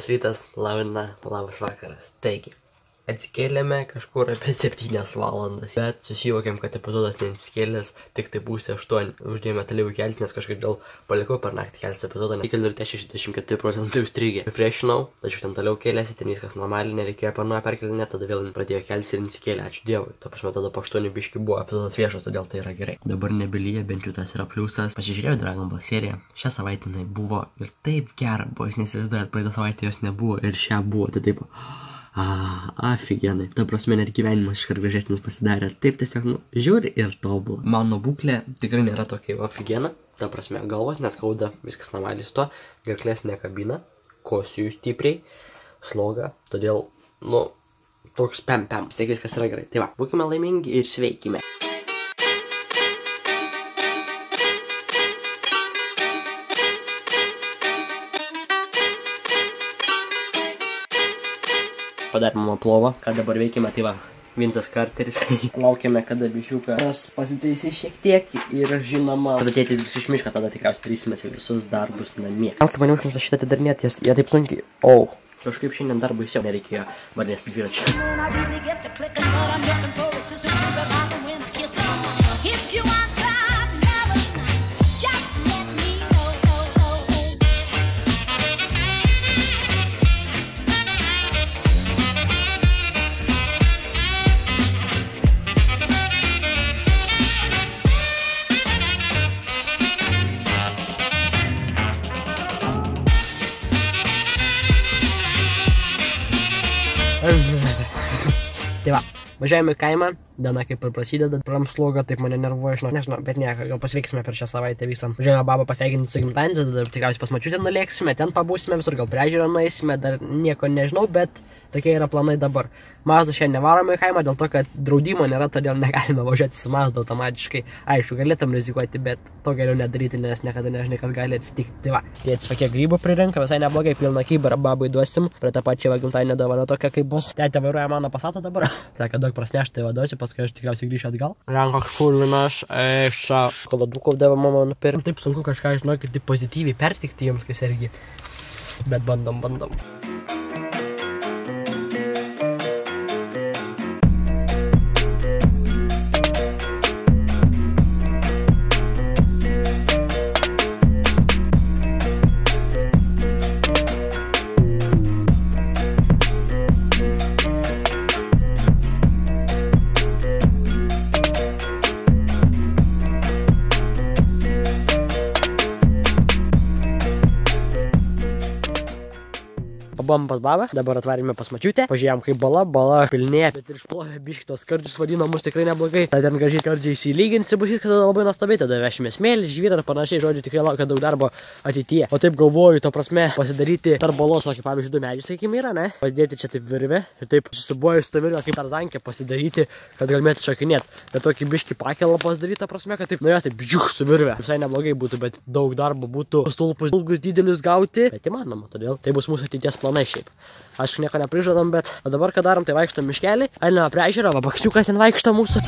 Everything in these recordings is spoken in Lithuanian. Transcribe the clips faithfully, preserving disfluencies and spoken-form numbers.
Labas rytas, labina, labas vakaras. Taigi, atsikėlėme kažkur apie septynias valandas, bet susivokėm, kad epizodas neatsikėlės, tik tai pusė aštuoni. Uždėjome toliau kelti, nes kažkaip dėl palikau per naktį keltis epizodą, nes iki ir šešiasdešimt keturi procentai užstrigė. Refreshinau, tačiau ten toliau kėlėsi, ten viskas normaliai, nereikėjo per nuo perkelinę, tada vėl pradėjo keltis ir nesikėlė, ačiū Dievui. Ta prasme, tada po aštuoni biški buvo epizodas viešas, todėl tai yra gerai. Dabar nebelyja, bent jau tas yra pliusas. Pasižiūrėjau Dragon Ball seriją, šią savaitę jinai buvo ir taip gera buvo, aš neįsivaizduoju, praeitą savaitę jos nebuvo ir šią buvo, tai taip. Ah, aфиgenai. Ta prasme, net gyvenimas iškart gražesnis pasidarė. Taip tiesiog, nu, žiūri ir tobulą. Mano būklė tikrai nėra tokia aфиgena. Ta prasme, galvos neskauda, viskas normaliai su to. Gerklės nekabina, kosijų stipriai, sloga. Todėl, nu, toks pem pem. Tai viskas yra gerai. Tai va, būkime laimingi ir sveikime. Padarėme mano plovą, ką dabar veikime, tai va, Vincas Carteris. Laukiame, kada bišiukas pasitaisys šiek tiek ir žinoma, kada tėtis grįš iš miško, tada tikriausiai darysimės jau visus darbus namie. Tam, kaip mane užnisa šitą atidarinėti, jie taip sunkiai, au, kažkaip šiandien dar baisiau nereikėjo varnės su dviračiu. Tai va, važiavame į kaimą, diena kaip ir prasideda, pramsloga, taip mane nervuoja, žinau, nežinau, bet nieko, gal pasveiksime per šią savaitę visą. Važiavame babą pasveikinti su gimtadieniu, tada tikriausiai pas močiutę nulėksime, ten pabūsime visur, gal prie ežero nueisime, dar nieko nežinau, bet tokie yra planai dabar. Mazda šiandien nevarome į kaimą dėl to, kad draudimo nėra, todėl negalime važiuoti su Mazda automatiškai. Aišku, galėtum rizikuoti, bet to geriau nedaryti, nes niekada nežinai, kas gali atsitikti. Tai va, tėtis tokie grybų prirenka, visai neblogai, pilną kybirą babai duosim, prie tą pačią gimtadienio dovaną tokia kaip bus. Tėtė vairuoja mano Passatą dabar. Sakė, daug prasnešti, tai vaduosiu, paskui aš tikriausiai grįšiu atgal. Rankoks šurvinas, eša. Koladukov davo mama nupirkti. Taip sunku kažką, žinokit, taip pozityviai pertikti jums, kai sergi. Bet bandom, bandom. Buvom pas babą, dabar atvarėme pas močiutę, pažiūrėjom kaip bala, bala pilnėja, bet ir išplovė biškį tos skardžius vadino mus tikrai neblogai. Tada ten gražiai skardžiai įsilygins ir bus viskas labai nuostabiai, tada vešime smėlį, žvyrą ir panašiai, žodžiu, tikrai laukia daug darbo ateityje. O taip galvoju, to prasme, pasidaryti tarp balos, kaip pavyzdžiui, du medžiai, sakykime, yra, ne? Pasidėti čia taip virvę ir taip susibuoju su tą virvę kaip Tarzankė pasidaryti, kad galėtų šokinėti. Bet tokį biškį pakelą pasidaryti, ta prasme, kad taip, nu jos taip bžiuk su virvę. Visai neblogai būtų, bet daug darbo būtų stulpus ilgus didelius gauti, bet įmanoma, todėl tai bus mūsų ateities planai šiaip. Aš nieko neprižadam, bet o dabar, ką darom, tai vaikštom miškelį, einame prie ežero, va bakščiukas ten vaikšto mūsų.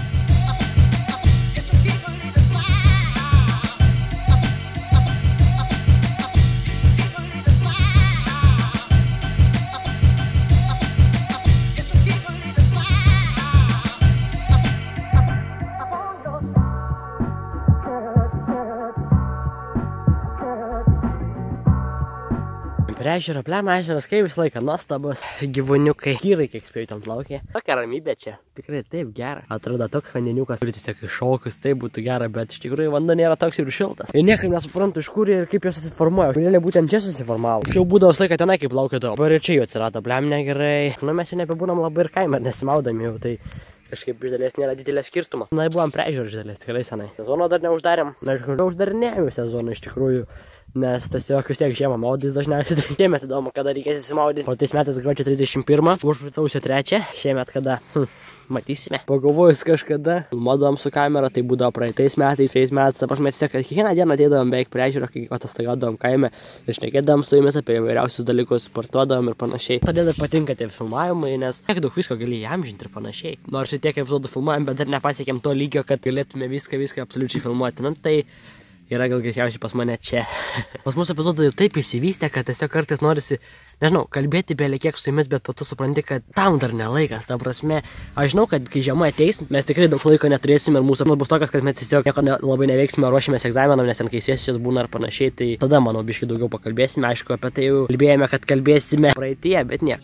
Prie ežero, plema ežeras, kaip visą laiką nuostabus, gyvūniukai, vyrai, kiek spėjau tam plaukė. Tokia ramybė čia, tikrai taip gera. Atrodo, toks vandeniukas turi tiesiog iššokus, tai būtų gera, bet iš tikrųjų vanduo nėra toks ir šiltas. Ir niekaip nesuprantu, iš kur ir kaip jos susiformuoja. Realiai būtent čia susiformavo. Čia jau būdavo visą laiką tenai, kaip laukiau. Dabar ir čia jau atsirado, blem negerai. Nu, mes jau nebebūnam labai ir kaime, nesimaudami jau, tai kažkaip iš dalies nėra didelė skirtumo. Na, buvom prie ežero iš dalies, tikrai senai. Sezono dar neuždarėm. Na, iš tikrųjų, uždarinėjome sezoną iš tikrųjų. Nes tiesiog vis tiek žiemą maudys dažniausiai. Šiemet įdomu, kada reikės įsimaudyti. Praeitais metais gruodžio trisdešimt pirmą, už sausio trečią. Šiemet kada? Hm, matysime. Pagalvojus kažkada, filmuodavom su kamera, tai būdavo praeitais metais, šiais metais. Ta prasme, tiesiog kiekvieną dieną ateidavom beveik prie ežero, kai atostogaudavom kaime ir šnekėdavom su jumis apie įvairiausius dalykus, sportuodavom ir panašiai. Todėl ir patinka tie filmavimai, nes tiek daug visko gali įamžinti ir panašiai. Nors ir tiek epizodų filmuojam, bet dar nepasiekėm to lygio, kad galėtume viską, viską absoliučiai filmuoti. Nu, tai yra gal greičiausiai pas mane čia. Pas mūsų epizodai jau taip įsivystė, kad tiesiog kartais norisi nežinau, kalbėti belie kiek su jumis, bet po to supranti, kad tam dar nelaikas, ta prasme, aš žinau, kad kai žiema ateis, mes tikrai daug laiko neturėsime ir mūsų bus tokios, kad mes tiesiog nieko ne, labai neveiksime, ruošimės egzaminam, nes ten kai sesijos būna ar panašiai, tai tada, manau, biškai daugiau pakalbėsime, aišku, apie tai jau kalbėjome, kad kalbėsime praeityje, bet ne.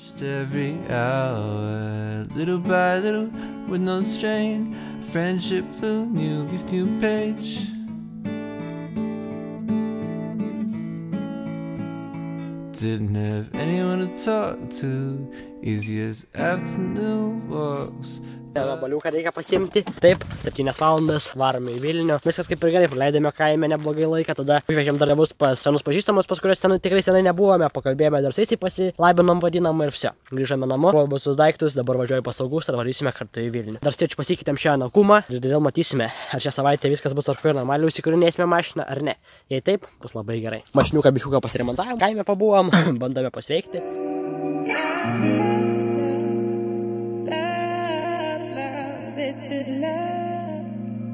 Didn't have anyone to talk to, easy as afternoon walks. Baliuką reikia pasiimti. Taip, septynias valandas, varome į Vilnių. Viskas kaip ir gerai, praleidėme kaime neblogai laiką, tada užvežėm dar nebus pas senus pažįstamus, pas kuriuos ten tikrai senai nebuvome, pakalbėjome dar su jais, pasilaibinom vadinamą ir vse. Grįžome namo, buvo visus daiktus, dabar važiuoju pas saugus ir varysime kartu į Vilnių. Dar stiečiu pasikeitėm šią nakumą ir dėl matysime, ar šią savaitę viskas bus tvarkoje ir normaliai užsikūrinėsime mašiną ar ne. Jei taip, bus labai gerai. Mašiniuką biškuką pasiremontavom, kaime pabuvom, bandome pasveikti. This is love.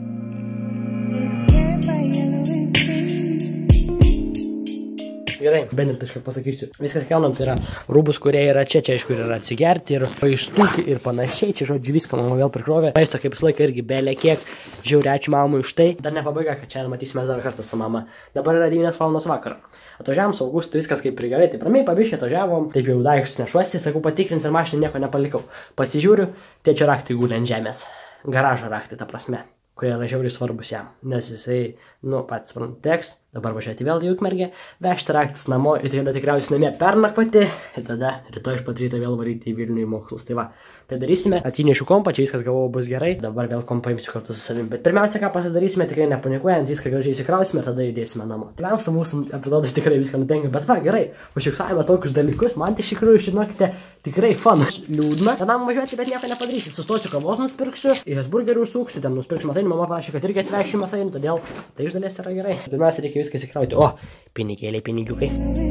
Gerai, bent kažką pasakysiu. Viskas kelnam, tai yra rūbus, kurie yra čia, čia aišku yra atsigerti ir paaištuki ir panašiai. Čia žodžiu viską mama vėl prikrovė. Maisto kaip visą laiką irgi belė kiek. Žiauriai ačiū mamui už tai. Dar nepabaiga, kad čia matysime dar kartą su mama. Dabar yra devynios valandos vakaro. Atvažiavam su Augustu, viskas kaip ir gerai. Tai ramiai pabiškai atvažiavom. Taip jau daiktus nešuosi, sakau patikrins ir mašiną nieko nepalikau. Pasižiūriu, tėčio raktai guli ant žemės. Garažo raktai, ta prasme, kurie yra žiauriai svarbus jam. Nes jisai, nu, pats suprantu, teks. Dabar važiuoti vėl į Ukmergę, vežti raktis namo ir tada tikriausiai namie pernakvoti. Ir tada rytoj iš pat ryto vėl varyti į Vilnių į mokslus. Tai va, tai darysime. Atsinešiu kompą, čia viskas galvoju bus gerai. Dabar vėl kompą imsiu kartu su savimi. Bet pirmiausia, ką pasidarysime, tikrai nepanikuojant, viską gražiai įsikrausime ir tada judėsime namo. Tikriausia, mūsų epizodas tikrai viską nutenka. Bet va, gerai, užfiksavome tokius dalykus. Man tai iš tikrųjų, žinokite, tikrai fun. Liūdna. Vienam važiuoti, bet nieko nepadarysi. Sustosiu kavos nusipirksiu, į Hesburgerį užsuksiu, ten nusipirksiu mėsainių. Mama prašė, kad irgi atvešiu mėsainių, todėl tai iš dalies yra gerai. Pirmiausia, reikia viską įsikrauti. O, pinigėliai, pinigiukai.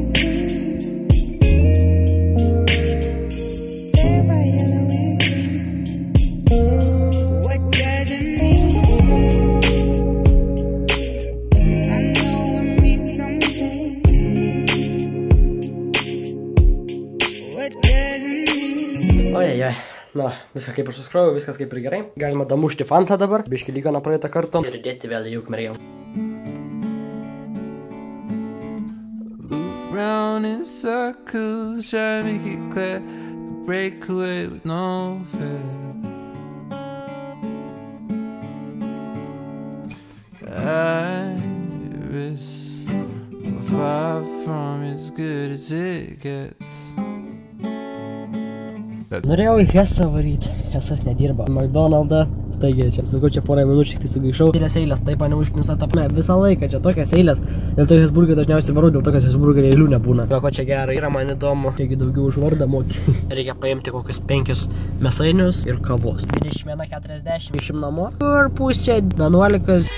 Ojejoj. Na, viską kaip ir suskroviau, viskas kaip ir gerai. Galima damušti fantą dabar, biškį lygo nuo praeitą kartą. Ir dėti vėl į Ukmergę. Round in circles, try to make it clear, could break away with no fear. Iris, far from as good as it gets. Norėjau į Hesą varyti, Hesas nedirba. McDonald'ą, staigiai čia, sakau, čia porą minučių tik tai sugaišau. Eilės eilės, taip mane užknisa tapme, visą laiką čia tokias eilės. Dėl to Hesburgerį dažniausiai varau, dėl to, kad Hesburgerį eilių nebūna. O ko čia gerai, yra man įdomu, kiek daugiau už vardą moki. Reikia paimti kokius penkis mėsainius ir kavos. dvidešimt vienas keturiasdešimt, išim namo. Ir pusė vienuolikas.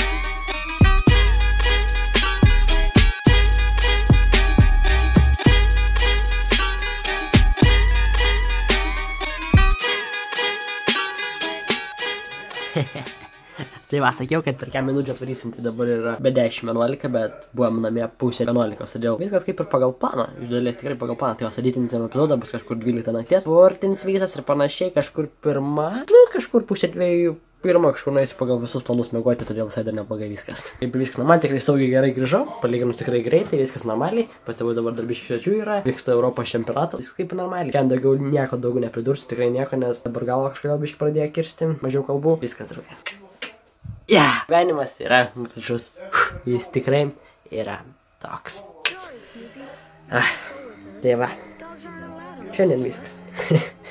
Tai va, sakiau, kad per kiek minučių atvarysim, tai dabar yra be dešimt vienuolika, bet buvom namie pusė vienuolikos, todėl viskas kaip ir pagal planą, iš dalies tikrai pagal planą, tai va, sudėtinėm epizodą bus kažkur dvyliktą nakties, vortins visas ir panašiai, kažkur pirma, nu, kažkur pusė dviejų, pirma kažkur nueisiu pagal visus planus mėgoti, todėl visai dar neblogai viskas. Kaip viskas normaliai, tikrai saugiai gerai grįžau, palyginus tikrai greitai, viskas normaliai, pas tėvus dabar darbiškių svečių yra, vyksta Europos čempionatas, viskas kaip normaliai. Šiandien daugiau nieko daugiau nepridursiu, tikrai nieko, nes dabar galva kažkodėl biškai pradėjo kirsti, mažiau kalbų, viskas yra. Ja, gyvenimas yra gražus, jis tikrai yra toks. Ah, tai va, šiandien viskas.